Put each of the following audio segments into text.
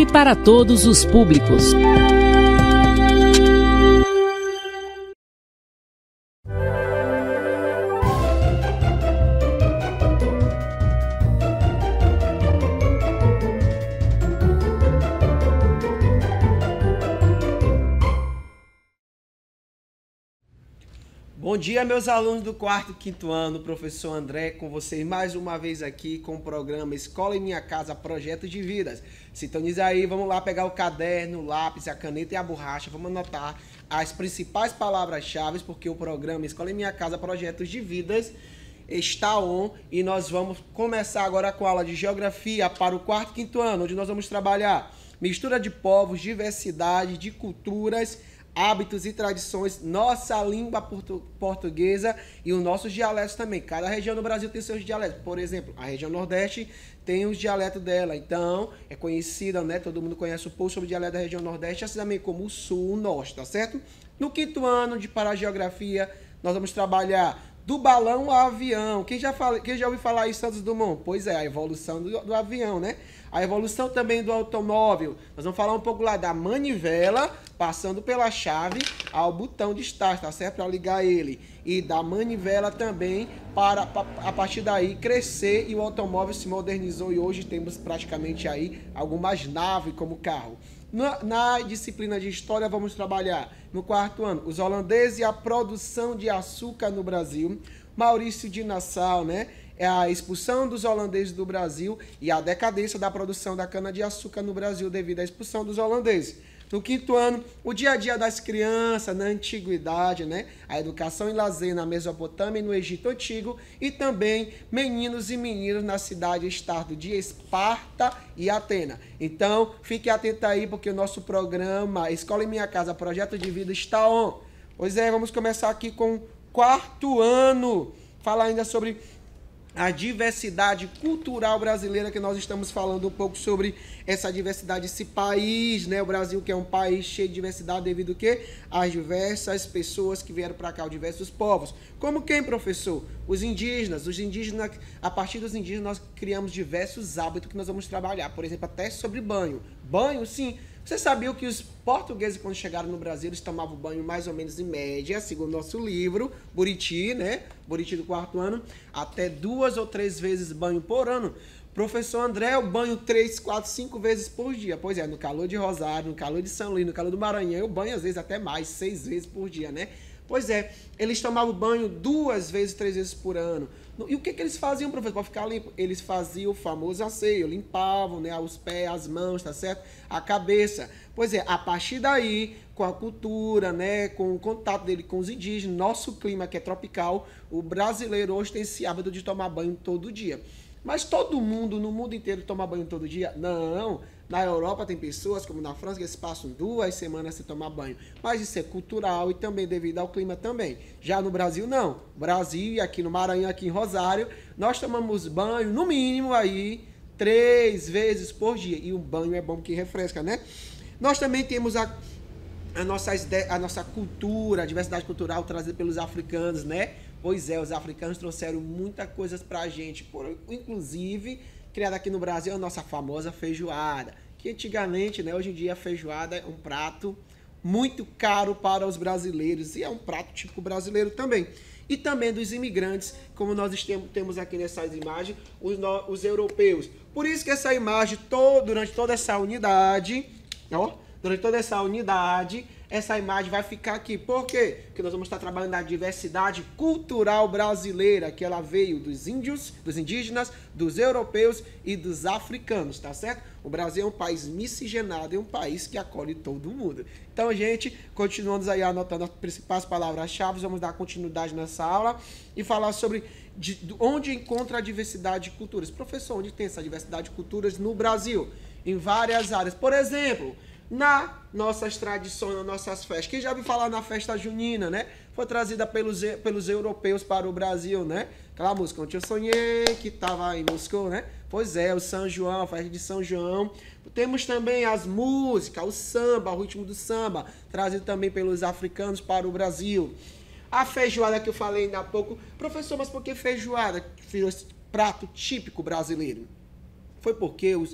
e para todos os públicos. Bom dia, meus alunos do 4º e 5º ano, professor André, com vocês mais uma vez aqui com o programa Escola em Minha Casa, Projeto de Vidas. Sintoniza aí, vamos lá pegar o caderno, o lápis, a caneta e a borracha, vamos anotar as principais palavras-chave, porque o programa Escola em Minha Casa, Projetos de Vidas está on e nós vamos começar agora com a aula de Geografia para o 4º e 5º ano, onde nós vamos trabalhar mistura de povos, diversidade de culturas, hábitos e tradições, nossa língua portuguesa e os nossos dialetos também. Cada região do Brasil tem seus dialetos. Por exemplo, a região Nordeste tem os dialetos dela. Então, é conhecida, né? Todo mundo conhece o post sobre o dialeto da região Nordeste, assim também como o Sul, o Norte, tá certo? No 5º ano de Parageografia, nós vamos trabalhar do balão ao avião. Quem já ouviu falar em Santos Dumont? Pois é, a evolução do avião, né? A evolução também do automóvel. Nós vamos falar um pouco lá da manivela, passando pela chave ao botão de start, tá certo? Para ligar ele. E da manivela também, para a partir daí crescer e o automóvel se modernizou e hoje temos praticamente aí algumas naves como carro. Na disciplina de História vamos trabalhar no 4º ano os holandeses e a produção de açúcar no Brasil. Maurício de Nassau, né? É a expulsão dos holandeses do Brasil e a decadência da produção da cana-de-açúcar no Brasil devido à expulsão dos holandeses. No 5º ano, o dia a dia das crianças na antiguidade, né? A educação e lazer na Mesopotâmia e no Egito Antigo e também meninos e meninas na cidade-estado de Esparta e Atena. Então, fique atento aí porque o nosso programa Escola em Minha Casa, Projeto de Vida está on. Pois é, vamos começar aqui com o 4º ano. Falar ainda sobre a diversidade cultural brasileira, que nós estamos falando um pouco sobre essa diversidade, esse país, né? O Brasil, que é um país cheio de diversidade devido ao quê? Às diversas pessoas que vieram para cá, os diversos povos. Como quem, professor? Os indígenas, a partir dos indígenas nós criamos diversos hábitos que nós vamos trabalhar, por exemplo, até sobre banho. Banho, sim. Você sabia que os portugueses, quando chegaram no Brasil, eles tomavam banho mais ou menos em média, segundo o nosso livro, Buriti, né? Buriti do 4º ano, até 2 ou 3 vezes banho por ano. Professor André, eu banho 3, 4, 5 vezes por dia. Pois é, no calor de Rosário, no calor de São Luís, no calor do Maranhão, eu banho às vezes até mais, 6 vezes por dia, né? Pois é, eles tomavam banho 2 vezes, 3 vezes por ano. E o que eles faziam, professor, para ficar limpo? Eles faziam o famoso asseio, limpavam, né, os pés, as mãos, tá certo? A cabeça. Pois é, a partir daí, com a cultura, né, com o contato dele com os indígenas, nosso clima que é tropical, o brasileiro hoje tem esse hábito de tomar banho todo dia. Mas todo mundo, no mundo inteiro, toma banho todo dia? Não. Na Europa tem pessoas, como na França, que eles passam 2 semanas sem tomar banho. Mas isso é cultural e também devido ao clima também. Já no Brasil, não. Brasil e aqui no Maranhão, aqui em Rosário, nós tomamos banho, no mínimo, aí 3 vezes por dia. E o banho é bom porque refresca, né? Nós também temos a nossa cultura, a diversidade cultural trazida pelos africanos, né? Pois é, os africanos trouxeram muita coisa pra gente, inclusive criada aqui no Brasil a nossa famosa feijoada, que antigamente, né, hoje em dia a feijoada é um prato muito caro para os brasileiros e é um prato típico brasileiro também. E também dos imigrantes, como nós temos aqui nessas imagens, os europeus. Por isso que essa imagem, durante toda essa unidade, essa imagem vai ficar aqui. Por quê? Porque nós vamos estar trabalhando a diversidade cultural brasileira, que ela veio dos índios, dos indígenas, dos europeus e dos africanos, tá certo? O Brasil é um país miscigenado, é um país que acolhe todo mundo. Então, gente, continuamos aí anotando as principais palavras-chave, vamos dar continuidade nessa aula e falar sobre onde encontra a diversidade de culturas. Professor, onde tem essa diversidade de culturas no Brasil? Em várias áreas. Por exemplo, nas nossas tradições, nas nossas festas. Quem já ouviu falar na festa junina, né? Foi trazida pelos europeus para o Brasil, né? Aquela música, onde eu sonhei que estava em Moscou, né? Pois é, o São João, a festa de São João. Temos também as músicas, o samba, o ritmo do samba, trazido também pelos africanos para o Brasil. A feijoada que eu falei ainda há pouco. Professor, mas por que feijoada? Esse prato típico brasileiro. Foi porque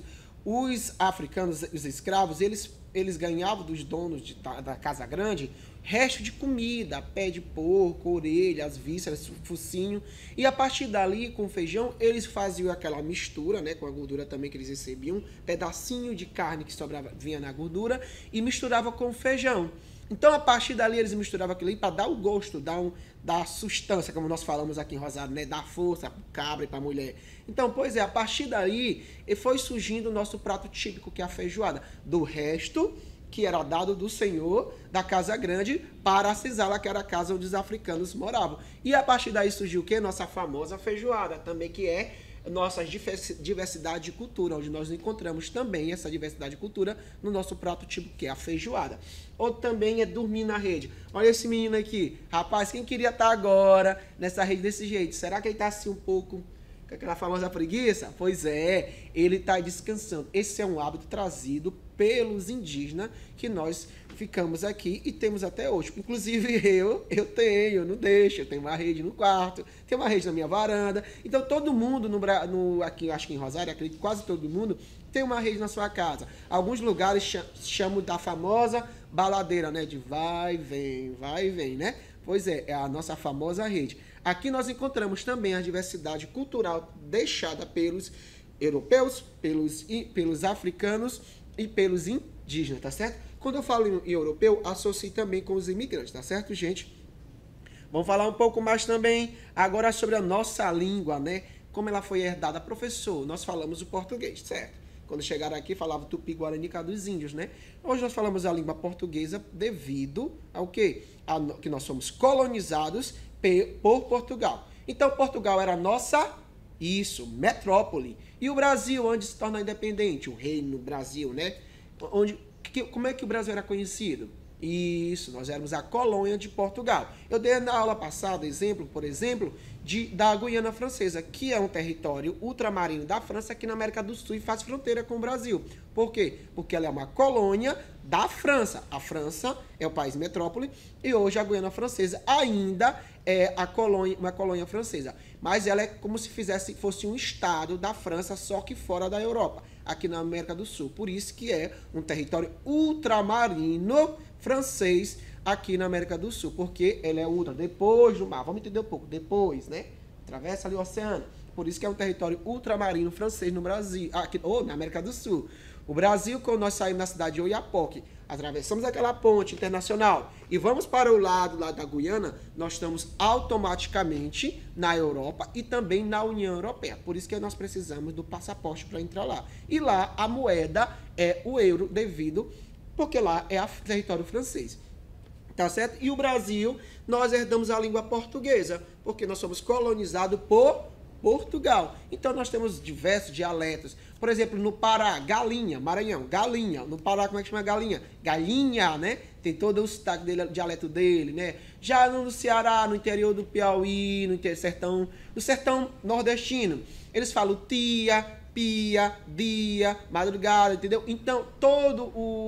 os africanos, os escravos, eles ganhavam dos donos da Casa Grande resto de comida, pé de porco, orelha, as vísceras, focinho. E a partir dali, com o feijão, eles faziam aquela mistura, né, com a gordura também que eles recebiam, pedacinho de carne que sobrava, vinha na gordura, e misturava com o feijão. Então, a partir dali, eles misturavam aquilo aí para dar o gosto, dar sustância, como nós falamos aqui em Rosário, né? Dar força para o cabra e para a mulher. Então, pois é, a partir daí, foi surgindo o nosso prato típico, que é a feijoada. Do resto que era dado do senhor da Casa Grande para a cisala, que era a casa onde os africanos moravam. E a partir daí surgiu o quê? Nossa famosa feijoada, também que é nossa diversidade de cultura, onde nós encontramos também essa diversidade de cultura no nosso prato típico, que é a feijoada. Outro também é dormir na rede. Olha esse menino aqui. Rapaz, quem queria estar agora nessa rede desse jeito? Será que ele está assim um pouco com aquela famosa preguiça? Pois é, ele está descansando. Esse é um hábito trazido pelos indígenas que nós ficamos aqui e temos até hoje. Inclusive eu não deixo, eu tenho uma rede no quarto, tenho uma rede na minha varanda. Então todo mundo aqui, acho que em Rosário, acredito que quase todo mundo tem uma rede na sua casa. Alguns lugares chamam da famosa baladeira, né? De vai e vem, né? Pois é a nossa famosa rede. Aqui nós encontramos também a diversidade cultural deixada pelos europeus, pelos africanos e pelos indígenas, tá certo? Quando eu falo em europeu, associo também com os imigrantes, tá certo, gente? Vamos falar um pouco mais também agora sobre a nossa língua, né? Como ela foi herdada. Professor, nós falamos o português, certo? Quando chegaram aqui, falava Tupi-Guarani, cá dos índios, né? Hoje nós falamos a língua portuguesa devido ao quê? Que nós somos colonizados por Portugal. Então, Portugal era a nossa, metrópole. E o Brasil, onde se torna independente? O Reino Brasil, né? Como é que o Brasil era conhecido? Isso, nós éramos a colônia de Portugal. Eu dei na aula passada exemplo, por exemplo, da Guiana Francesa, que é um território ultramarino da França aqui na América do Sul e faz fronteira com o Brasil. Por quê? Porque ela é uma colônia da França. A França é o país metrópole e hoje a Guiana Francesa ainda é uma colônia francesa. Mas ela é como se fosse um estado da França, só que fora da Europa, aqui na América do Sul. Por isso que é um território ultramarino francês aqui na América do Sul, porque ele é depois do mar. Vamos entender um pouco. Depois, né? Atravessa ali o oceano. Por isso que é um território ultramarino francês no Brasil, na América do Sul. O Brasil, quando nós saímos da cidade de Oiapoque, atravessamos aquela ponte internacional e vamos para o lado lá da Guiana, nós estamos automaticamente na Europa e também na União Europeia. Por isso que nós precisamos do passaporte para entrar lá. E lá a moeda é o euro porque lá é território francês. Tá certo? E o Brasil, nós herdamos a língua portuguesa, porque nós somos colonizados por Portugal. Então nós temos diversos dialetos. Por exemplo, no Pará, galinha, Maranhão, galinha. No Pará, como é que chama galinha? Galinha, né? Tem todo o sotaque dele, o dialeto dele, né? Já no Ceará, no interior do Piauí, no sertão nordestino, eles falam tia, pia, dia, madrugada, entendeu? Então, todo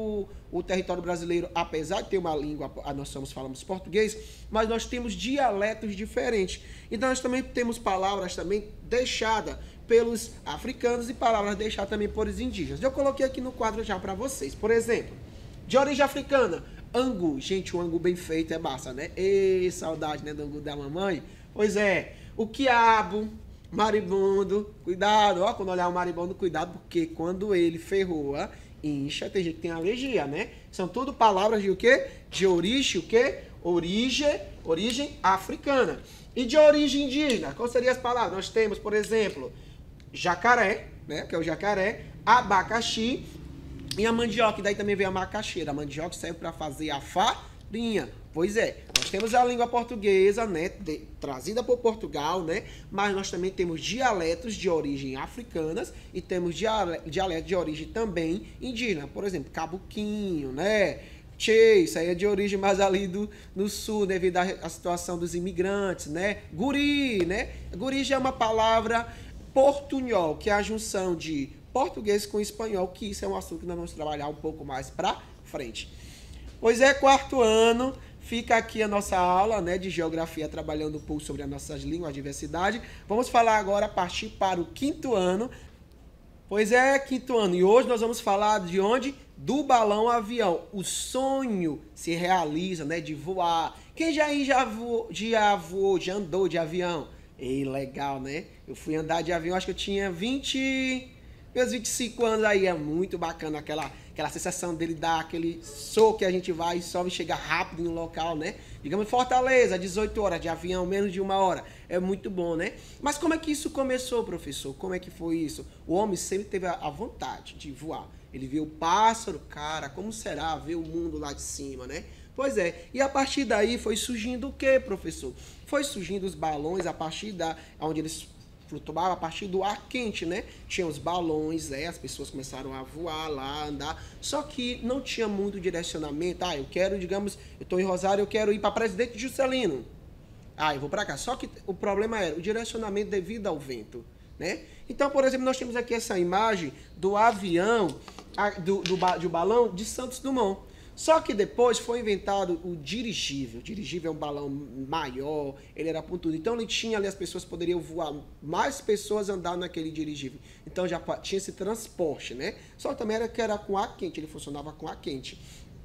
o território brasileiro, apesar de ter uma língua, falamos português, mas nós temos dialetos diferentes. Então, nós também temos palavras também deixadas pelos africanos e palavras deixadas também por os indígenas. Eu coloquei aqui no quadro já para vocês. Por exemplo, de origem africana, angu. Gente, o angu bem feito é massa, né? Ei, saudade, né, do angu da mamãe. Pois é, o quiabo, maribondo, cuidado, ó, quando olhar o maribondo, cuidado, porque quando ele ferroa, incha, tem gente que tem alergia, né? São tudo palavras de o quê? De origem, o quê? Origem africana. E de origem indígena, quais seriam as palavras? Nós temos, por exemplo, jacaré, né? Que é o jacaré, abacaxi e a mandioca, e daí também vem a macaxeira. A mandioca serve para fazer a farinha. Pois é, nós temos a língua portuguesa, né, trazida por Portugal, né, mas nós também temos dialetos de origem africanas e temos dialetos de origem também indígena. Por exemplo, cabuquinho, né, isso aí é de origem mais ali no sul, devido à situação dos imigrantes, né, guri, né, guri já é uma palavra portunhol, que é a junção de português com espanhol, que isso é um assunto que nós vamos trabalhar um pouco mais para frente. Pois é, quarto ano, fica aqui a nossa aula, né, de geografia, trabalhando um pouco sobre as nossas línguas, a diversidade. Vamos falar agora, partir para o quinto ano, Pois é, quinto ano. E hoje nós vamos falar de onde? Do balão avião. O sonho se realiza, né? De voar. Quem já andou de avião? Ei, legal, né? Eu fui andar de avião, acho que eu tinha meus 25 anos aí. É muito bacana aquela sensação dele dar aquele soco que a gente vai e sobe e chega rápido no local, né? Digamos, Fortaleza, 18 horas de avião, menos de 1 hora. É muito bom, né? Mas como é que isso começou, professor? Como é que foi isso? O homem sempre teve a vontade de voar. Ele viu o pássaro, cara, como será ver o mundo lá de cima, né? Pois é, e a partir daí foi surgindo o quê, professor? Foi surgindo os balões a partir onde eles flutuavam a partir do ar quente, né? Tinha os balões, as pessoas começaram a voar lá, andar, só que não tinha muito direcionamento. Eu quero, digamos, eu estou em Rosário, eu quero ir para Presidente Juscelino. Eu vou para cá. Só que o problema era o direcionamento devido ao vento, né? Então, por exemplo, nós temos aqui essa imagem do avião, do balão de Santos Dumont. Só que depois foi inventado o dirigível. O dirigível é um balão maior, ele era pontudo. Então ele tinha ali, as pessoas poderiam voar, mais pessoas andar naquele dirigível. Então já tinha esse transporte, né? Só que também era com ar quente, ele funcionava com ar quente.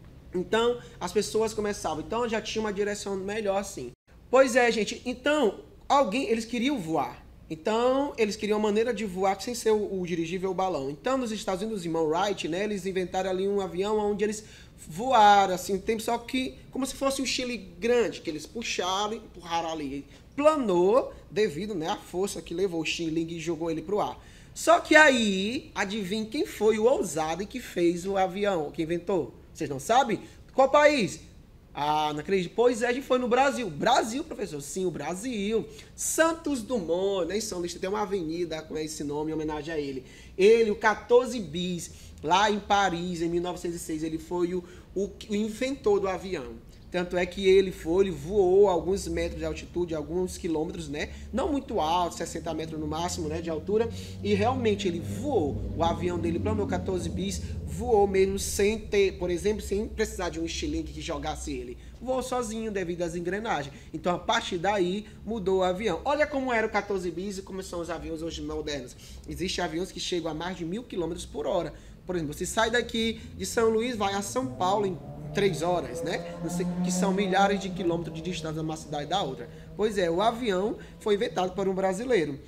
Então as pessoas começavam, então já tinha uma direção melhor assim. Pois é, gente, então eles queriam voar. Então, eles queriam uma maneira de voar sem ser o dirigível ou o balão. Então, nos Estados Unidos, os irmãos Wright, né, eles inventaram ali um avião onde eles voaram, assim, só que como se fosse um Chile grande, que eles puxaram e empurraram ali. Planou devido, né, à força que levou o Chile e jogou ele para o ar. Só que aí, adivinha quem foi o ousado e que fez o avião, que inventou? Vocês não sabem? Qual país? Não acredito. Pois é, a gente foi no Brasil. Brasil, professor? Sim, o Brasil. Santos Dumont, né? Em São Luís tem uma avenida com esse nome em homenagem a ele. Ele, o 14 bis, lá em Paris, em 1906, ele foi o inventor do avião. Tanto é que ele voou alguns metros de altitude, alguns quilômetros, né? Não muito alto, 60 metros no máximo, né, de altura. E realmente ele voou. O avião dele, planou 14 bis, voou mesmo sem ter, por exemplo, sem precisar de um estilingue que jogasse ele. Voou sozinho devido às engrenagens. Então, a partir daí, mudou o avião. Olha como era o 14 bis e como são os aviões hoje modernos. Existem aviões que chegam a mais de 1.000 km por hora. Por exemplo, você sai daqui de São Luís, vai a São Paulo em 3 horas, né? Que são milhares de quilômetros de distância de uma cidade da outra. Pois é, o avião foi inventado por um brasileiro.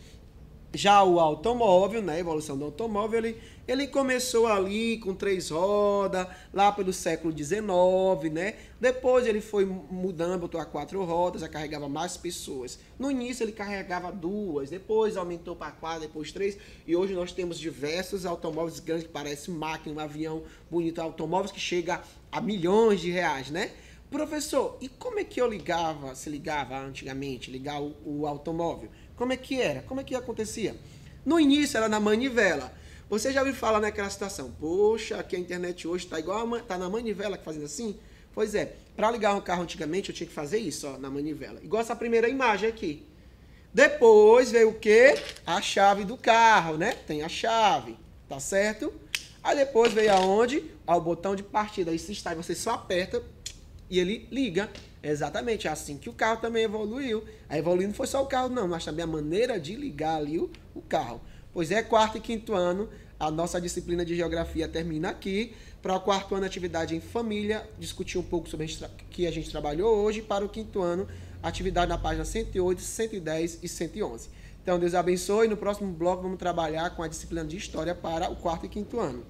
Já o automóvel, né, a evolução do automóvel, ele começou ali com 3 rodas, lá pelo século XIX, né? Depois ele foi mudando, botou a 4 rodas, já carregava mais pessoas. No início ele carregava 2, depois aumentou para 4, depois 3, e hoje nós temos diversos automóveis grandes que parecem máquina, um avião bonito, automóveis que chegam a milhões de reais, né? Professor, e como é que se ligava antigamente, ligar o automóvel? Como é que era? Como é que acontecia? No início era na manivela. Você já ouviu falar naquela situação? Poxa, aqui a internet hoje está igual tá na manivela que fazendo assim? Pois é, para ligar um carro antigamente eu tinha que fazer isso, ó, na manivela. Igual essa primeira imagem aqui. Depois veio o quê? A chave do carro, né? Tem a chave, tá certo? Aí depois veio aonde? O botão de partida. Aí se está, você só aperta e ele liga. Exatamente, é assim que o carro também evoluiu. A evoluindo não foi só o carro não, mas também a maneira de ligar ali o carro. Pois é, 4º e 5º ano, a nossa disciplina de geografia termina aqui. Para o 4º ano, atividade em família, discutir um pouco sobre o que a gente trabalhou hoje. Para o 5º ano, atividade na página 108, 110 e 111. Então, Deus abençoe. No próximo bloco, vamos trabalhar com a disciplina de história para o 4º e 5º ano.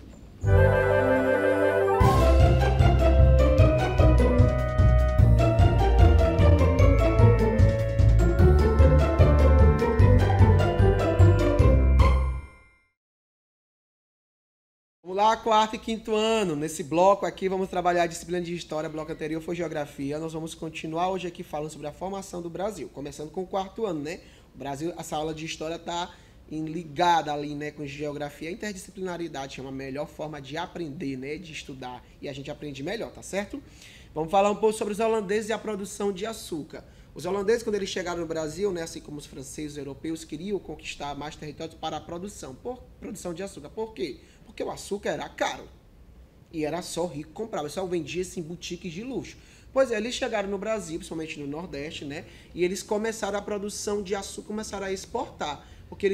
Vamos lá, 4º e 5º ano. Nesse bloco aqui vamos trabalhar a disciplina de história. O bloco anterior foi geografia. Nós vamos continuar hoje aqui falando sobre a formação do Brasil. Começando com o 4º ano, né? O Brasil, essa aula de história está ligada ali, né, com geografia. A interdisciplinaridade é uma melhor forma de aprender, né, de estudar. E a gente aprende melhor, tá certo? Vamos falar um pouco sobre os holandeses e a produção de açúcar. Os holandeses, quando eles chegaram no Brasil, né, assim como os franceses e os europeus, queriam conquistar mais territórios para a produção de açúcar. Por quê? Porque o açúcar era caro. E era só rico que comprava, só vendia em boutiques de luxo. Pois é, eles chegaram no Brasil, principalmente no Nordeste, né? E eles começaram a produção de açúcar, começaram a exportar. Porque eles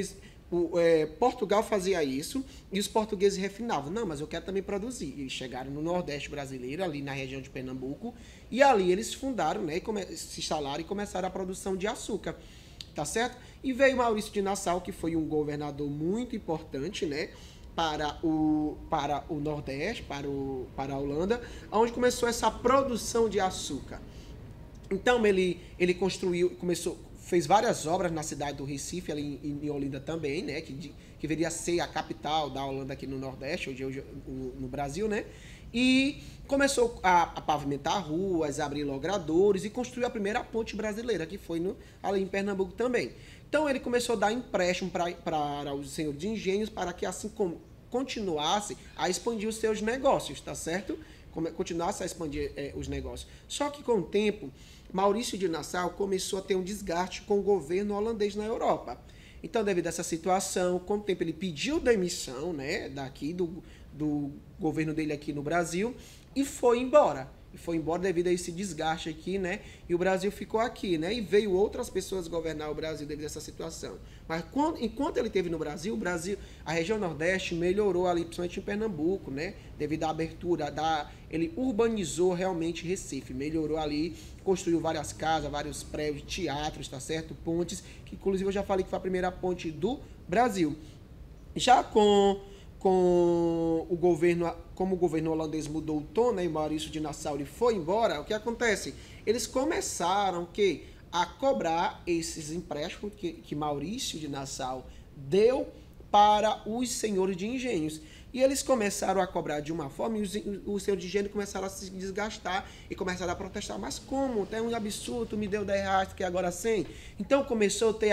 Portugal fazia isso e os portugueses refinavam. Não, mas eu quero também produzir. Eles chegaram no Nordeste brasileiro, ali na região de Pernambuco, e ali eles fundaram, né, se instalaram e começaram a produção de açúcar. Tá certo? E veio Maurício de Nassau, que foi um governador muito importante, né, para o Nordeste, para a Holanda, onde começou essa produção de açúcar. Então ele fez várias obras na cidade do Recife, ali em Olinda também, né, que deveria ser a capital da Holanda aqui no Nordeste, hoje no Brasil, né, e começou a pavimentar ruas, abrir logradouros e construiu a primeira ponte brasileira, que foi ali em Pernambuco também. Então ele começou a dar empréstimo para os senhores de engenhos para que assim continuasse a expandir os seus negócios, tá certo? Continuasse a expandir os negócios. Só que com o tempo, Maurício de Nassau começou a ter um desgaste com o governo holandês na Europa. Então, devido a essa situação, com o tempo ele pediu demissão, né, daqui do governo dele aqui no Brasil e foi embora. E foi embora devido a esse desgaste aqui, né? E o Brasil ficou aqui, né? E veio outras pessoas governar o Brasil devido a essa situação. Mas enquanto ele esteve no Brasil, a região Nordeste melhorou ali, principalmente em Pernambuco, né? Devido à abertura, ele urbanizou realmente Recife, melhorou ali, construiu várias casas, vários prédios, teatros, tá certo? Pontes, que inclusive eu já falei que foi a primeira ponte do Brasil. Já como o governo holandês mudou o tom, né, e Maurício de Nassau ele foi embora, o que acontece? Eles começaram a cobrar esses empréstimos que Maurício de Nassau deu para os senhores de engenhos. E eles começaram a cobrar de uma forma e os senhores de engenho começaram a se desgastar e começaram a protestar. Mas como? É um absurdo, me deu 10 reais, que agora 100. Então começou a ter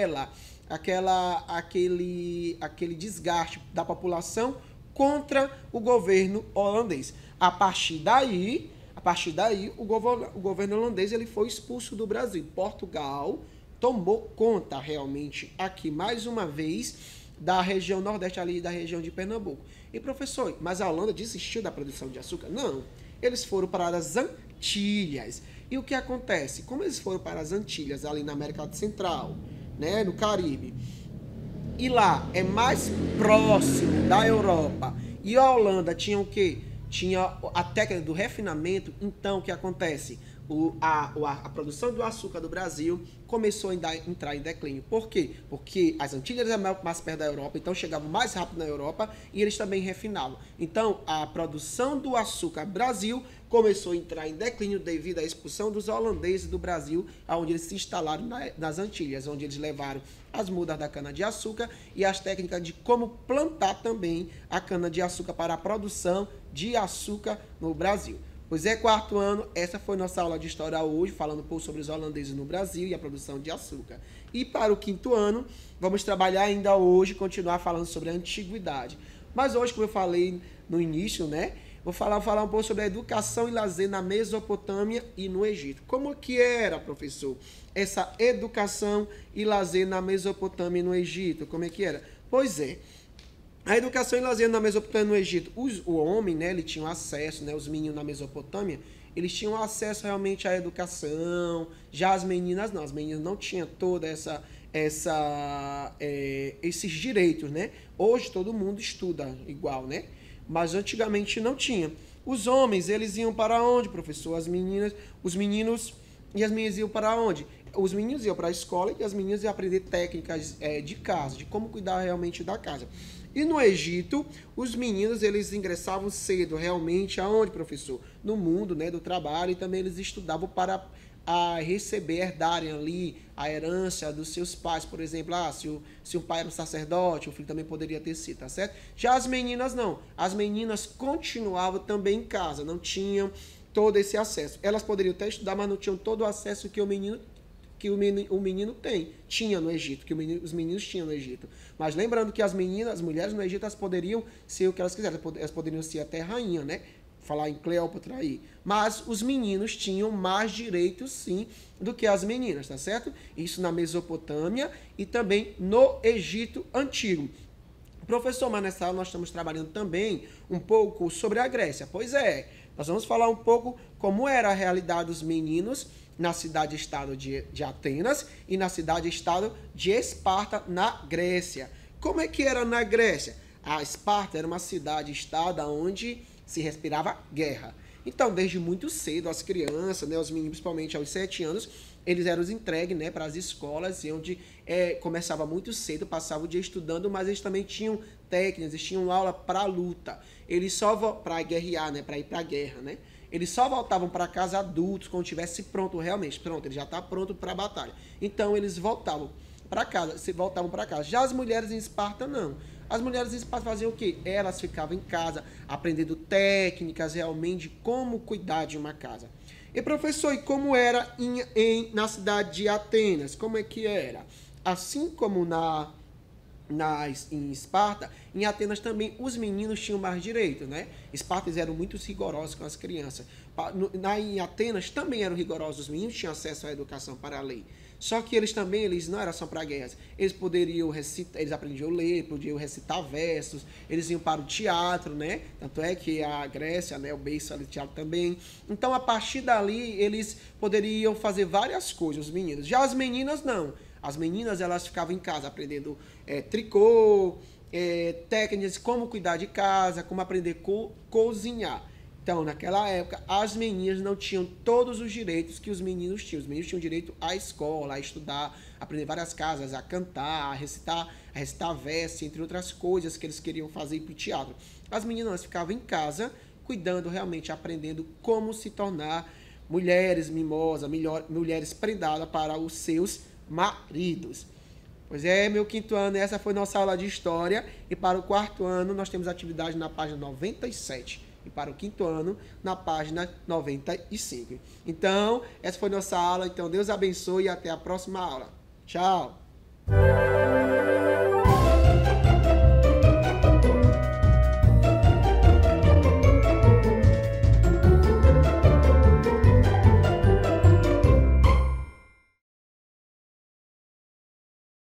aquele desgaste da população contra o governo holandês. A partir daí, o governo holandês ele foi expulso do Brasil. Portugal tomou conta realmente aqui, mais uma vez, da região Nordeste, ali da região de Pernambuco. E professor, mas a Holanda desistiu da produção de açúcar? Não, eles foram para as Antilhas. E o que acontece? Como eles foram para as Antilhas, ali na América Central, né, no Caribe, e lá é mais próximo da Europa, e a Holanda tinha o quê? Tinha a técnica do refinamento. Então o que acontece? A produção do açúcar do Brasil começou a entrar em declínio. Por quê? Porque as Antilhas eram mais perto da Europa, então chegavam mais rápido na Europa e eles também refinavam. Então a produção do açúcar Brasil começou a entrar em declínio devido à expulsão dos holandeses do Brasil, onde eles se instalaram nas Antilhas, onde eles levaram as mudas da cana-de-açúcar e as técnicas de como plantar também a cana-de-açúcar para a produção de açúcar no Brasil. Pois é, quarto ano, essa foi nossa aula de história hoje, falando um pouco sobre os holandeses no Brasil e a produção de açúcar. E para o quinto ano, vamos trabalhar ainda hoje, continuar falando sobre a antiguidade. Mas hoje, como eu falei no início, né, vou falar um pouco sobre a educação e lazer na Mesopotâmia e no Egito. Como que era, professor, essa educação e lazer na Mesopotâmia e no Egito? Como é que era? Pois é. A educação e lazer na Mesopotâmia e no Egito, o homem, né, ele tinha acesso, né, os meninos na Mesopotâmia, eles tinham acesso realmente à educação, já as meninas não tinham toda esses direitos, né? Hoje todo mundo estuda igual, né? Mas antigamente não tinha. Os homens, eles iam para onde, professor? Os meninos e as meninas iam para onde? Os meninos iam para a escola e as meninas iam aprender técnicas de casa, de como cuidar realmente da casa. E no Egito, os meninos, eles ingressavam cedo, realmente, aonde, professor? No mundo, né, do trabalho, e também eles estudavam para herdarem ali a herança dos seus pais, por exemplo, se o pai era um sacerdote, o filho também poderia ter sido, tá certo? Já as meninas não, as meninas continuavam também em casa, não tinham todo esse acesso. Elas poderiam até estudar, mas não tinham todo o acesso que o menino tinha no Egito, que os meninos tinham no Egito. Mas lembrando que as mulheres no Egito, elas poderiam ser o que elas quiserem, elas poderiam ser até rainha, né? Falar em Cleópatra aí. Mas os meninos tinham mais direitos, sim, do que as meninas, tá certo? Isso na Mesopotâmia e também no Egito Antigo. Professor, mas nessa aula nós estamos trabalhando também um pouco sobre a Grécia. Pois é, nós vamos falar um pouco como era a realidade dos meninos na cidade-estado de Atenas e na cidade-estado de Esparta, na Grécia. Como é que era na Grécia? A Esparta era uma cidade-estado onde se respirava guerra. Então, desde muito cedo, as crianças, né, os meninos, principalmente aos 7 anos, eles eram entregues, né, para as escolas, onde começava muito cedo, passava o dia estudando, mas eles também tinham técnicas, eles tinham aula para luta. Eles só para guerrear, né, para ir para a guerra, né? Eles só voltavam para casa adultos quando estivesse pronto realmente. Pronto, ele já está pronto para a batalha. Então, eles voltavam para casa, Já as mulheres em Esparta, não. As mulheres em Esparta faziam o quê? Elas ficavam em casa, aprendendo técnicas realmente de como cuidar de uma casa. E professor, e como era na cidade de Atenas? Como é que era? Assim como em Esparta, em Atenas também os meninos tinham mais direito, né? Espartas eram muito rigorosos com as crianças. Em Atenas também eram rigorosos, os meninos tinham acesso à educação para a lei. Só que eles não eram só para guerras. Eles poderiam recitar, eles aprendiam a ler, podiam recitar versos, eles iam para o teatro, né? Tanto é que a Grécia, né, o berço do teatro também. Então, a partir dali, eles poderiam fazer várias coisas, os meninos. Já as meninas, não. As meninas, elas ficavam em casa aprendendo tricô, técnicas, como cuidar de casa, como aprender a cozinhar. Então, naquela época, as meninas não tinham todos os direitos que os meninos tinham. Os meninos tinham direito à escola, a estudar, a aprender várias casas, a cantar, a recitar versos, entre outras coisas que eles queriam fazer para o teatro. As meninas ficavam em casa, cuidando realmente, aprendendo como se tornar mulheres mimosas, mulheres prendadas para os seus maridos. Pois é, meu 5º ano, essa foi nossa aula de história. E para o 4º ano, nós temos atividade na página 97. E para o 5º ano, na página 95. Então, essa foi nossa aula. Então, Deus abençoe e até a próxima aula. Tchau!